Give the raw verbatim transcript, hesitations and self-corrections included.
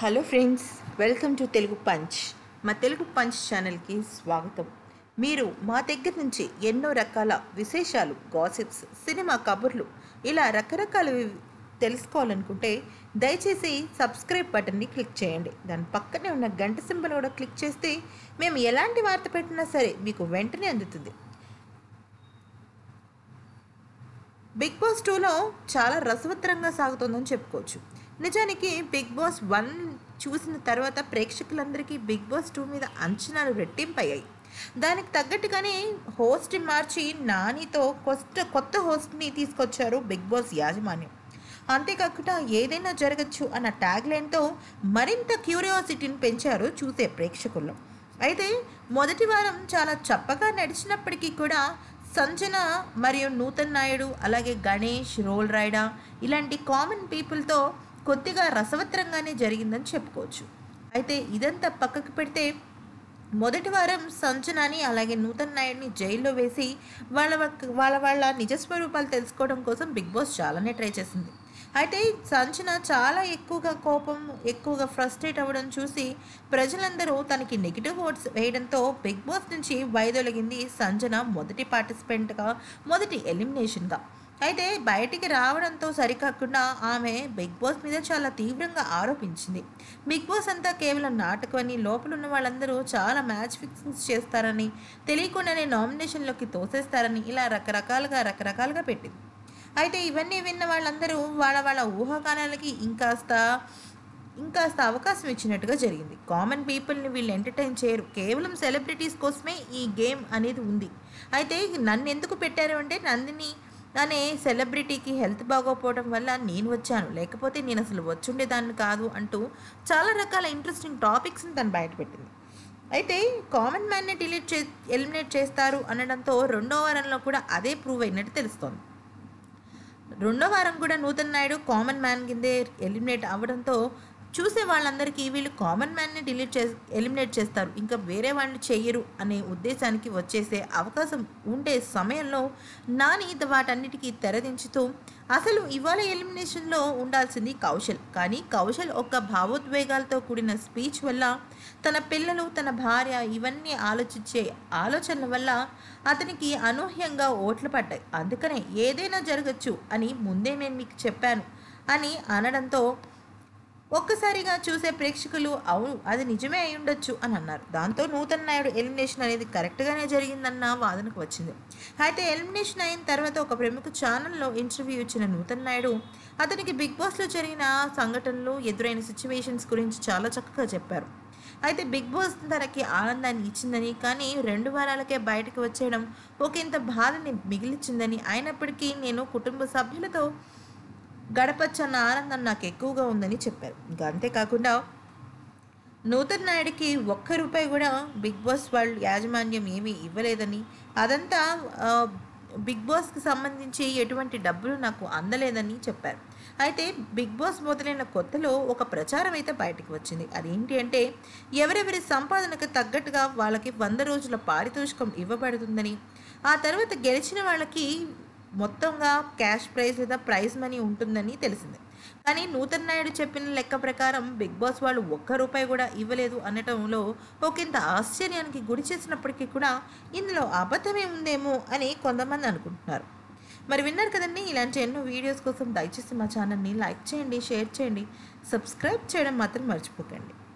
Hello friends, welcome to Telugu punch. మా Telugu punch ఛానల్కి స్వాగతం. మీరు మా దగ్గర నుంచి ఎన్నో రకాల విశేషాలు, గాసిప్స్, సినిమా కబుర్లు ఇలా రకరకాలవి తెలుసుకోవాలనుకుంటే దయచేసి సబ్స్క్రైబ్ బటన్ని క్లిక్ చేయండి. దాని పక్కనే ఉన్న గంట సింబల్ కూడా క్లిక్ చేస్తే మేము ఎలాంటి వార్త పెట్టినా సరే మీకు వెంటనే అందుతుంది. బిగ్ బాస్ టూలో చాలా రసవత్తరంగా సాగుతోందని చెప్పుకోవచ్చు. నిజానికి బిగ్ బాస్ వన్ చూసిన తర్వాత ప్రేక్షకులందరికీ బిగ్ బాస్ టూ మీద అంచనాలు రెట్టింపయ్యాయి. దానికి తగ్గట్టుగానే హోస్ట్ మార్చి నానితో కొత్త కొత్త హోస్ట్ని తీసుకొచ్చారు బిగ్ బాస్ యాజమాన్యం. అంతేకాకుండా ఏదైనా జరగచ్చు అన్న ట్యాగ్ లైన్తో మరింత క్యూరియాసిటీని పెంచారు చూసే ప్రేక్షకుల్లో. అయితే మొదటి వారం చాలా చప్పగా నడిచినప్పటికీ కూడా సంజన మరియు నూతన్ నాయుడు, అలాగే గణేష్, రోల్ రైడా ఇలాంటి కామన్ పీపుల్తో కొద్దిగా రసవత్తరంగానే జరిగిందని చెప్పుకోవచ్చు. అయితే ఇదంతా పక్కకు పెడితే మొదటి వారం సంజనాని అలాగే నూతన్ నాయుడిని జైల్లో వేసి వాళ్ళ వాళ్ళ వాళ్ళ నిజస్వరూపాలు తెలుసుకోవడం కోసం బిగ్ బాస్ చాలానే ట్రై చేసింది. అయితే సంజన చాలా ఎక్కువగా కోపం, ఎక్కువగా ఫ్రస్ట్రేట్ అవ్వడం చూసి ప్రజలందరూ తనకి నెగిటివ్ ఓట్స్ వేయడంతో బిగ్ బాస్ నుంచి వైదొలిగింది సంజన మొదటి పార్టిసిపెంట్గా, మొదటి ఎలిమినేషన్గా. అయితే బయటికి రావడంతో సరికాకుండా ఆమె బిగ్ బాస్ మీద చాలా తీవ్రంగా ఆరోపించింది. బిగ్ బాస్ అంతా కేవలం నాటకం అని, లోపల ఉన్న వాళ్ళందరూ చాలా మ్యాచ్ ఫిక్సింగ్స్ చేస్తారని, తెలియకుండానే నామినేషన్లోకి తోసేస్తారని ఇలా రకరకాలుగా రకరకాలుగా పెట్టింది. అయితే ఇవన్నీ విన్న వాళ్ళందరూ వాళ్ళ వాళ్ళ ఊహాగానాలకి ఇంకాస్త ఇంకాస్త అవకాశం ఇచ్చినట్టుగా జరిగింది. కామన్ పీపుల్ని వీళ్ళు ఎంటర్టైన్ చేయరు, కేవలం సెలబ్రిటీస్ కోసమే ఈ గేమ్ అనేది ఉంది. అయితే నన్ను ఎందుకు పెట్టారు అంటే, నందిని అనే సెలబ్రిటీకి హెల్త్ బాగోపోవడం వల్ల నేను వచ్చాను, లేకపోతే నేను అసలు వచ్చుండేదాన్ని కాదు అంటూ చాలా రకాల ఇంట్రెస్టింగ్ టాపిక్స్ని తను బయటపెట్టింది. అయితే కామన్ మ్యాన్ని డిలీట్ చే ఎలిమినేట్ చేస్తారు అనడంతో రెండో వారంలో కూడా అదే ప్రూవ్ అయినట్టు తెలుస్తోంది. రెండో వారం కూడా నూతన్ నాయుడు కామన్ మ్యాన్ కిందే ఎలిమినేట్ అవ్వడంతో చూసే వాళ్ళందరికీ వీళ్ళు కామన్ మ్యాన్ని డిలీట్ చే ఎలిమినేట్ చేస్తారు, ఇంకా వేరే వాళ్ళు చెయ్యరు అనే ఉద్దేశానికి వచ్చేసే అవకాశం ఉండే సమయంలో నాని వాటన్నిటికీ తెరదించుతూ అసలు ఇవాళ ఎలిమినేషన్లో ఉండాల్సింది కౌశల్, కానీ కౌశల్ ఒక భావోద్వేగాలతో కూడిన స్పీచ్ వల్ల, తన పిల్లలు, తన భార్య ఇవన్నీ ఆలోచించే ఆలోచనల వల్ల అతనికి అనూహ్యంగా ఓట్లు పడ్డాయి. అందుకనే ఏదైనా జరగచ్చు అని ముందే నేను మీకు చెప్పాను అని అనడంతో ఒక్కసారిగా చూసే ప్రేక్షకులు అవును అది నిజమే అయి ఉండొచ్చు అని అన్నారు. దాంతో నూతన్ నాయుడు ఎలిమినేషన్ అనేది కరెక్ట్గానే జరిగిందన్న వాదనకు వచ్చింది. అయితే ఎలిమినేషన్ అయిన తర్వాత ఒక ప్రముఖ ఛానల్లో ఇంటర్వ్యూ ఇచ్చిన నూతన్ నాయుడు అతనికి బిగ్ బాస్లో జరిగిన సంఘటనలు, ఎదురైన సిచ్యువేషన్స్ గురించి చాలా చక్కగా చెప్పారు. అయితే బిగ్ బాస్ తనకి ఆనందాన్ని ఇచ్చిందని, కానీ రెండు వారాలకే బయటకు వచ్చేయడం ఒకంత బాధని మిగిలిచ్చిందని, అయినప్పటికీ నేను కుటుంబ సభ్యులతో గడపచ్చన్న ఆనందం నాకు ఎక్కువగా ఉందని చెప్పారు. ఇంకా అంతేకాకుండా నూతన్ నాయుడికి ఒక్క రూపాయి కూడా బిగ్ బాస్ వాళ్ళు యాజమాన్యం ఏమీ ఇవ్వలేదని, అదంతా బిగ్ బాస్కి సంబంధించి ఎటువంటి డబ్బులు నాకు అందలేదని చెప్పారు. అయితే బిగ్ బాస్ మొదలైన కొత్తలో ఒక ప్రచారం అయితే బయటకు వచ్చింది. అదేంటి అంటే, ఎవరెవరి సంపాదనకు తగ్గట్టుగా వాళ్ళకి వంద రోజుల పారితోషికం ఇవ్వబడుతుందని, ఆ తర్వాత గెలిచిన వాళ్ళకి మొత్తంగా క్యాష్ ప్రైజ్ లేదా ప్రైజ్ మనీ ఉంటుందని తెలిసింది. కానీ నూతన్ నాయుడు చెప్పిన లెక్క ప్రకారం బిగ్ బాస్ వాళ్ళు ఒక్క రూపాయి కూడా ఇవ్వలేదు అనటంలో ఒకంత ఆశ్చర్యానికి గురి చేసినప్పటికీ కూడా ఇందులో అబద్ధమే ఉందేమో అని కొంతమంది అనుకుంటున్నారు. మరి విన్నారు కదండి, ఇలాంటి ఎన్నో వీడియోస్ కోసం దయచేసి మా ఛానల్ని లైక్ చేయండి, షేర్ చేయండి, సబ్స్క్రైబ్ చేయడం మాత్రం మర్చిపోకండి.